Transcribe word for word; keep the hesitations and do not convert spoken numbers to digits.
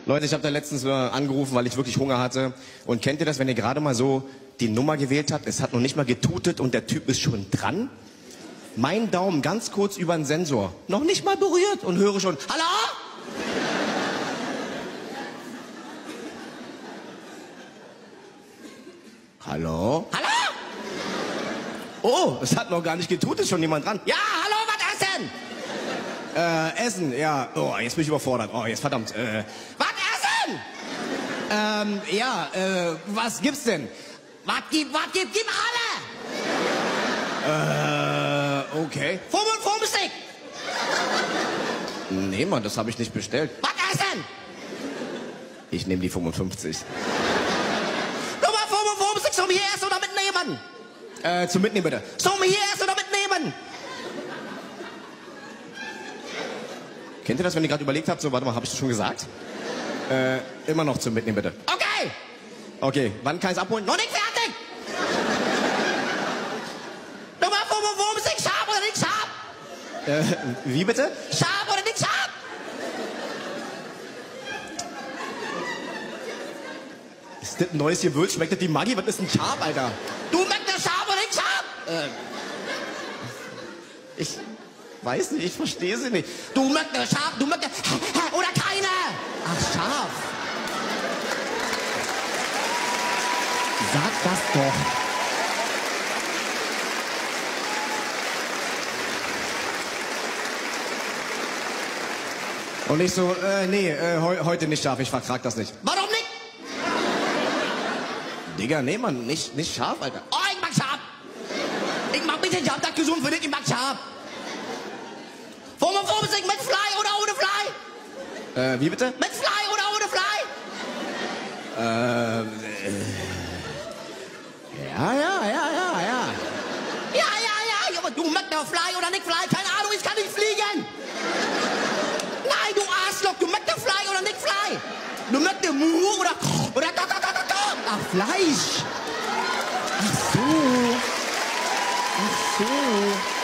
Leute, ich habe da letztens äh, angerufen, weil ich wirklich Hunger hatte. Und kennt ihr das, wenn ihr gerade mal so die Nummer gewählt habt, es hat noch nicht mal getutet und der Typ ist schon dran? Mein Daumen ganz kurz über den Sensor, noch nicht mal berührt und höre schon, hallo? Hallo? Hallo? Oh, es hat noch gar nicht getutet, ist schon jemand dran. Ja, hallo, was essen? Äh, Essen, ja. Oh, jetzt bin ich überfordert. Oh, jetzt verdammt. Äh, was essen? Ähm, ja, äh, was gibt's denn? Was gibt, was gibt, gib alle! Äh, okay. fünfundfünfzig! Nee, Mann, das habe ich nicht bestellt. Was essen? Ich nehme die fünfundfünfzig. Nummer fünfundfünfzig zum hier essen oder mitnehmen? Äh, zum Mitnehmen bitte. Zum hier essen oder mitnehmen? Kennt ihr das, wenn ihr gerade überlegt habt, so, warte mal, habe ich das schon gesagt? Äh, immer noch zum Mitnehmen bitte. Okay! Okay, wann kann ich es abholen? Noch nicht fertig! Nummer fünfundfünfzig, scharf oder nicht scharf? Äh, wie bitte? Scharf oder nicht scharf? Ist das ein neues Gewürz? Schmeckt das wie Maggi? Was ist ein Scharf, Alter? Du möchtest scharf oder nicht scharf? Äh, ich weiß nicht, ich verstehe sie nicht. Du möchtest scharf, du möchtest oder keine? Ach, scharf. Sag das doch. Und ich so, äh, nee, äh, heu heute nicht scharf, ich vertrag das nicht. Warum nicht? Digga, nee, Mann, nicht, nicht scharf, Alter. Oh, ich mag scharf. Ich mag ein bisschen scharf, das ist gesund für dich, ich mag scharf. fünfundfünfzig mit Fly oder ohne Fly? Äh, wie bitte? Mit Fly oder ohne Fly? Ähm, äh, ja, ja, ja, ja, ja. Ja, ja, ja, aber du möchtest Fly oder nicht Fly? Keine Ahnung, ich kann nicht fliegen. Nein, du Arschloch, du möchtest Fly oder nicht Fly? Du möchtest Mu oder, oder da, da, da, da, da. Ach, Fleisch. Ach so. Ach so.